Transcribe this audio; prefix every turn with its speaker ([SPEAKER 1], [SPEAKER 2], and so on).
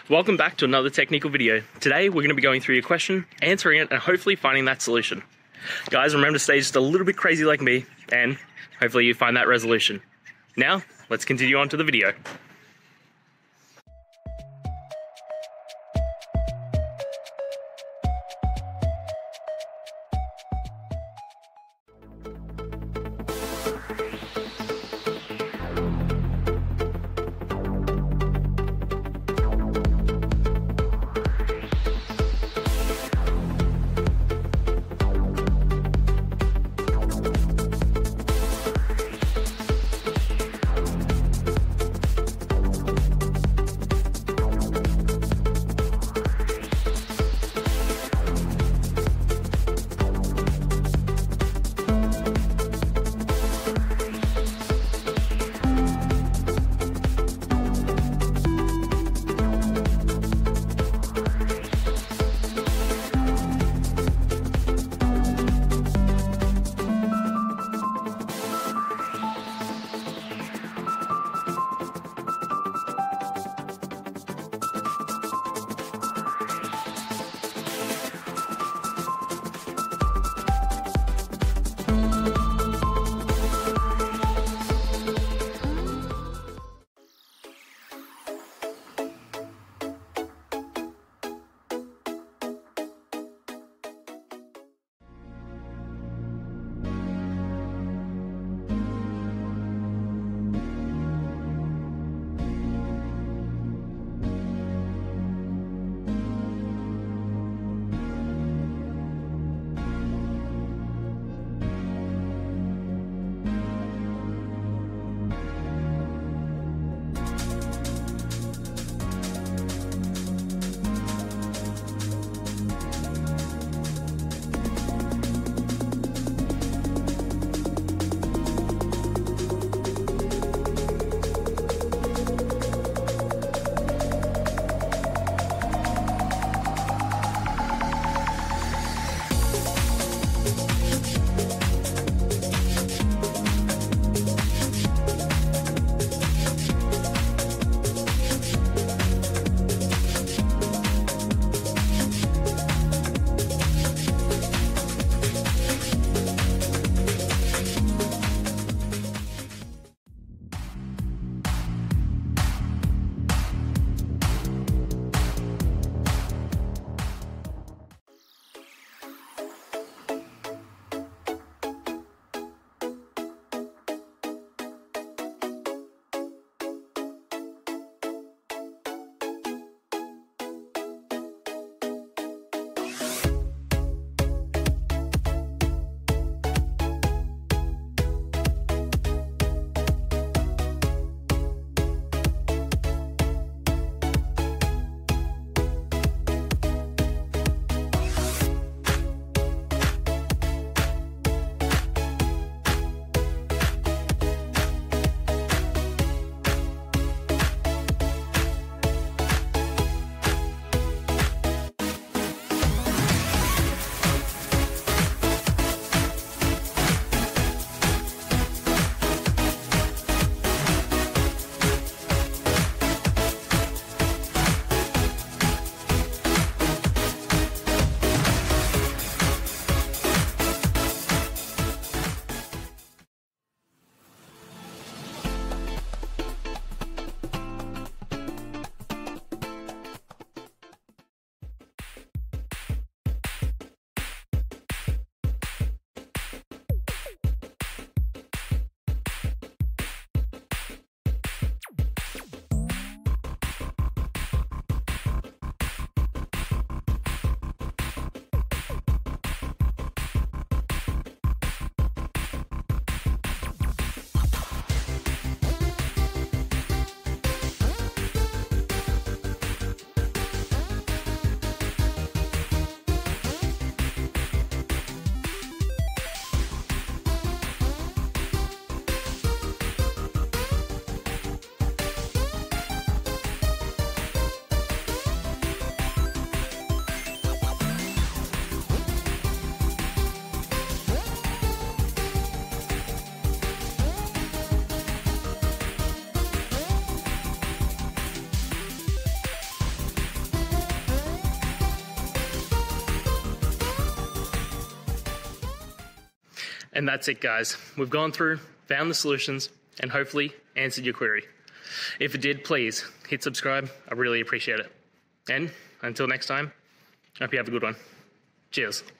[SPEAKER 1] Welcome back to another technical video. Today we're going to be going through your question, answering it, and hopefully finding that solution. Guys, remember to stay just a little bit crazy like me, and hopefully you find that resolution. Now, let's continue on to the video. And that's it, guys. We've gone through, found the solutions, and hopefully answered your query. If it did, please hit subscribe. I really appreciate it. And until next time, I hope you have a good one. Cheers.